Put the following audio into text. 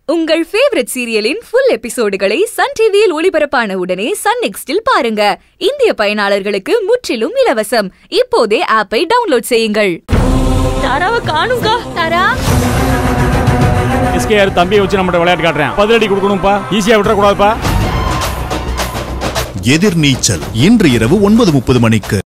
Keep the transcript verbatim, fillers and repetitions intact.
உங்கள் ஃபேவரட் சீரியலின் ஃபுல் எபிசோடுகளை சன் டிவியில் ஒளிபரப்பான உடனே சன் நெக்ஸ்டில் பாருங்க. இந்திய பயனாளர்களுக்கு முற்றிலும் இலவசம். இப்போதே ஆப்பை டவுன்லோட் செய்யுங்கள். தாராவை காணுங்க. தாரா எஸ்கேஆர் தம்பியை வச்சு நம்ம விளையாட்டு காட்டுறேன். பதிலடி கொடுக்கணும்பா, ஈஸியா விட்டுற கூடாதுப்பா. எதிர்நீச்சல் இன்று இரவு ஒன்பது முப்பது மணிக்கு.